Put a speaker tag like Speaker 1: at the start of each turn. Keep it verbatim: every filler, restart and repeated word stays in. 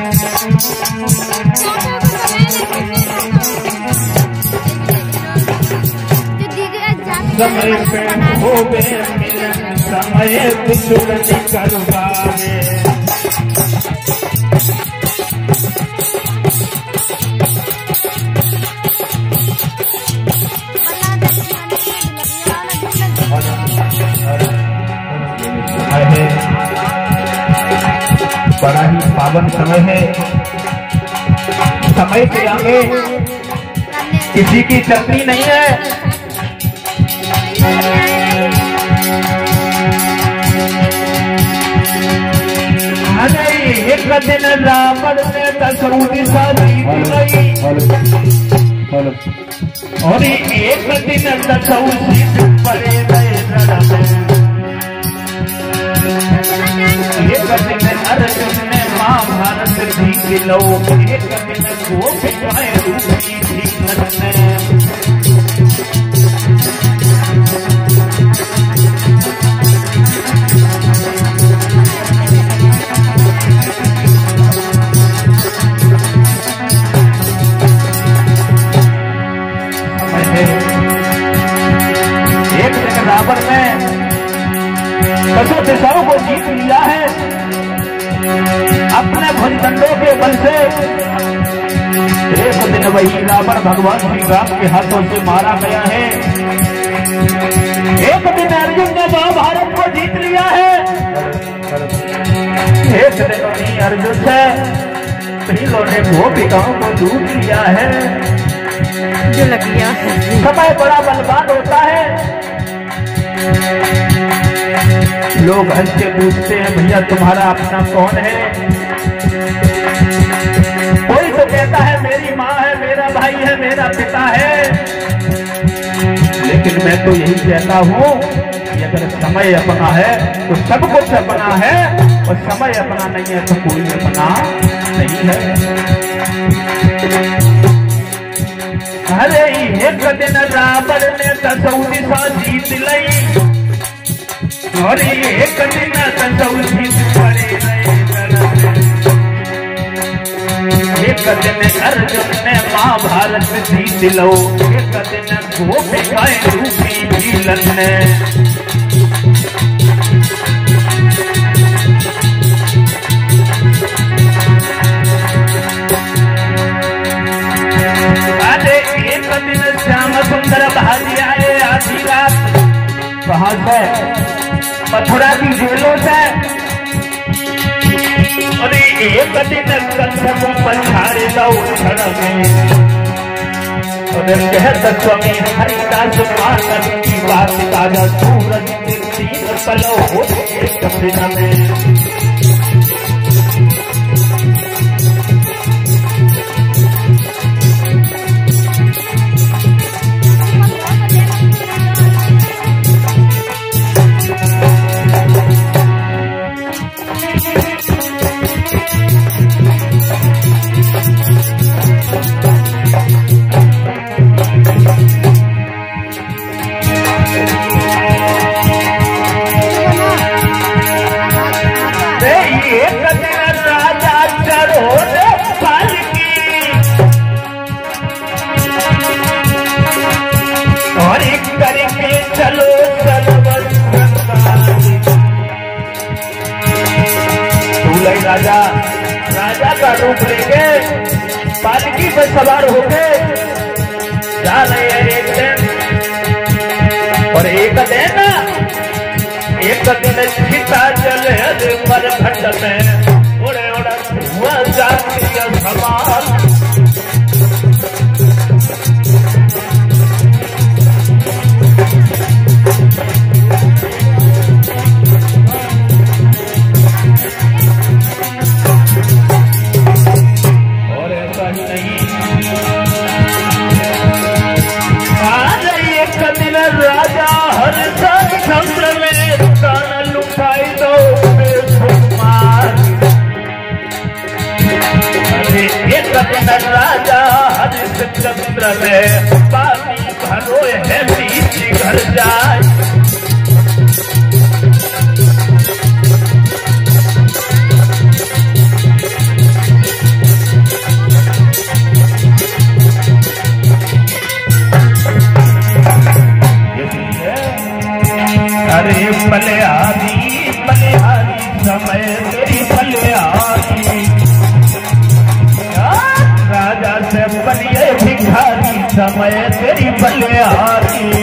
Speaker 1: समय पे होवे मिलन समय कुछ नहीं करवावे। बड़ा ही पावन समय है। समय के आगे किसी की चलनी नहीं है। एक दिन रावण ने दशरथी शादी बुलाई और एक दिन दशरथी पड़े गए रण में। एक दिन अर्जुन ने महाभारत जीत लो, एक दिन गोपिकाएं रूठी थी मन में। रावण ने दसों दिशाओं को जीत लिया है अपने भुजदंडों के बल से। एक दिन वही रावण भगवान श्री राम के हाथों से मारा गया है। एक दिन अर्जुन ने महाभारत को जीत लिया है। एक दिन वही अर्जुन से त्रिलों ने गोपिकाओं को दूध लिया है। जो लगिया है समय बड़ा बलवान होता है। लोग हंस के पूछते हैं भैया तुम्हारा अपना कौन है? कोई तो कहता है मेरी माँ है, मेरा भाई है, मेरा पिता है। लेकिन मैं तो यही कहता हूँ कि अगर समय अपना है तो सब कुछ अपना है और समय अपना नहीं है तो कोई अपना नहीं है। अरे एक दिन रावण ने दशरथी सा जीत लई और एक दिन दशरथी पड़े गए रण में। एक दिन अर्जुन ने महाभारत जीत लो, एक दिन गोपिकाएं रूठी झीलन में। दिन श्याम सुंदर भाजी आए आधी रात। कहाँ से? मथुरा की जेलों से। और एक दिन कंठ को पछाड़े दो क्षण में और कहत स्वामी हरिदास मानव की बात ताजा सूरज के तीन पलो होते एक दिन में। राजा राजा का रूप लेके पालकी पर सवार होके जा रहे हैं एक दिन। और एक दिन एक दिन सीता जल पर भट्ट में उड़े उड़ा हुआ जाती सवाल। राजा हर चंद्र में कान लुटाई दो एक दिन राजा हरिश्चंद्र में पानी भरो है बीच घर जाए। समय तेरी बलिहारी